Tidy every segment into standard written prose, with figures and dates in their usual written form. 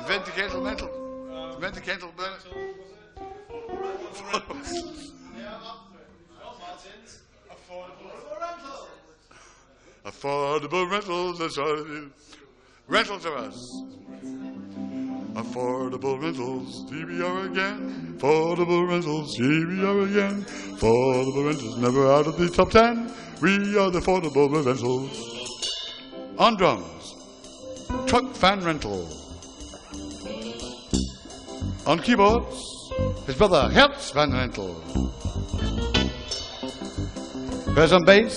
Venticator mental. Venticator affordable rentals. That's all it is. Rental to us. Affordable rentals, DBR again. Affordable rentals, DBR again. Affordable rentals, never out of the top 10. We are the affordable rentals. On drums, truck fan rental. On keyboards, his brother Hertz Van Rental. Bass on bass,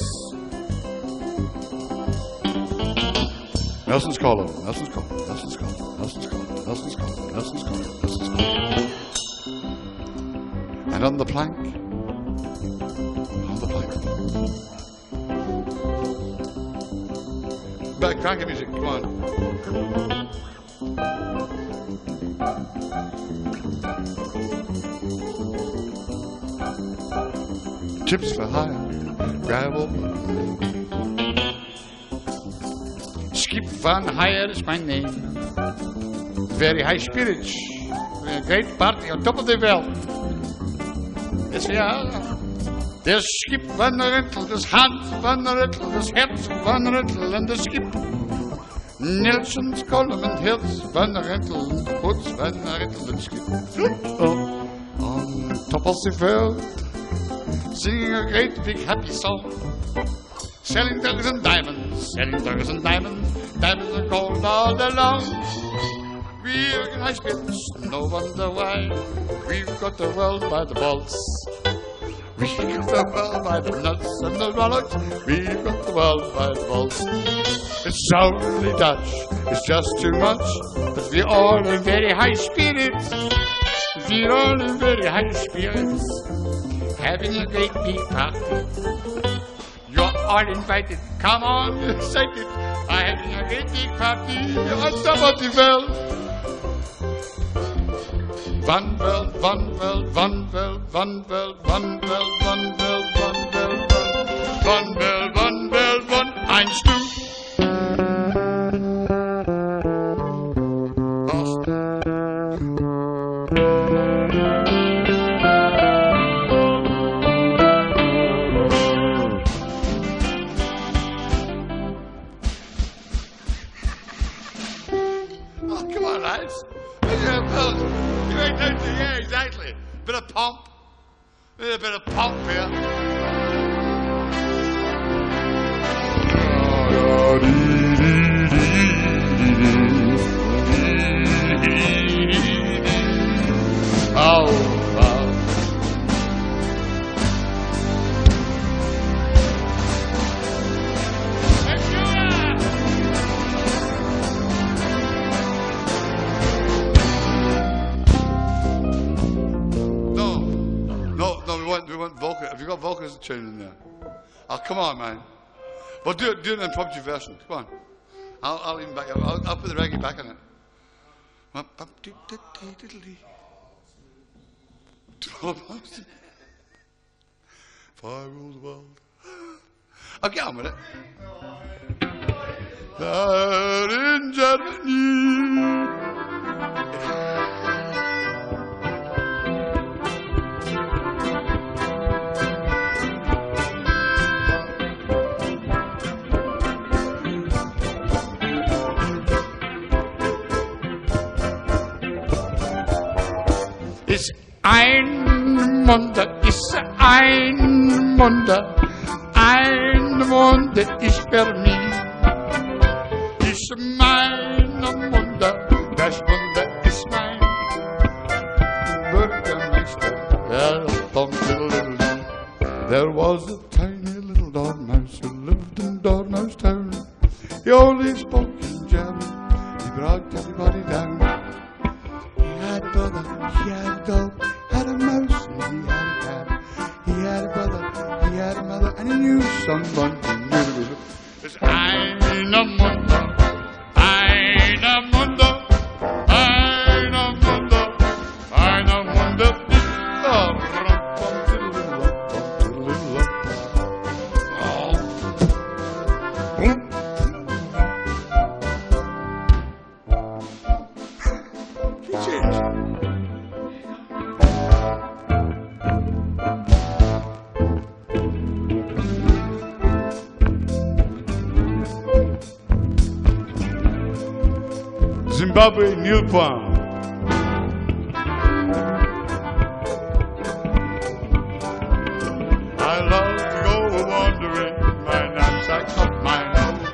Nelson's Column, Nelson's Column, Nelson's Column, Nelson's Column, Nelson's Column, Nelson's Column, Nelson's Column. And on the plank, Back cranky music, come on. Chips for hire, gravel. Skip Van Hire is my name. Very high spirits. A great party on top of the world. Yes, yeah. There's Skip Van Rental, there's Hans Van Rental, there's Hertz Van Rental, and there's Skip. Nelson's Column and Hertz Van Rental, and Hertz Van Rental and Skip. On top of the world, singing a great big happy song. Selling dollars and diamonds, selling dollars and diamonds, diamonds and gold all day long. We're in high spirits, no wonder why. We've got the world by the balls. We've got the world by the nuts and the bollocks. We've got the world by the balls. It's only Dutch, it's just too much. But we're all in very high spirits. We're all in very high spirits. Having a great big party. You're all invited. Come on, excited. I'm having a great big party on top of the world. One world, one world, one world, one world, one world, one world, one world, one world, one world, one eins, two. Oh, come on, lads. Yeah, exactly. Bit of pomp. A bit of pomp here. Oh, we want vocal. Have you got vocals tune in there? Oh, come on, man. Well, do an impromptu version. Come on. I'll even back up. I'll put the reggae back on it. Fire rule the world. I'll get on with it. There in Germany. Ist ein Wunder, ist ein Wunder ist für mich. Ist mein Wunder, das Wunder ist mein Bürgermeister. There was a tiny little dormouse who lived in Dormouse Town. He only spoke in German, he brought everybody down. He had a brother, he had a dog, had a mouse and he had a cat. He had a brother, he had a mother, and he knew someone who knew it. It's eine Wunder, eine Wunder, eine Wunder, eine Wunder. Appreciate it. Zimbabwe, Neil Palm. I love to go wandering, my knapsack up my nose.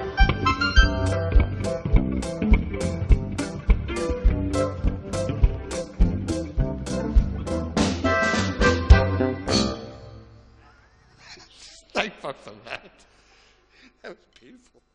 Thank fuck for that. That was beautiful.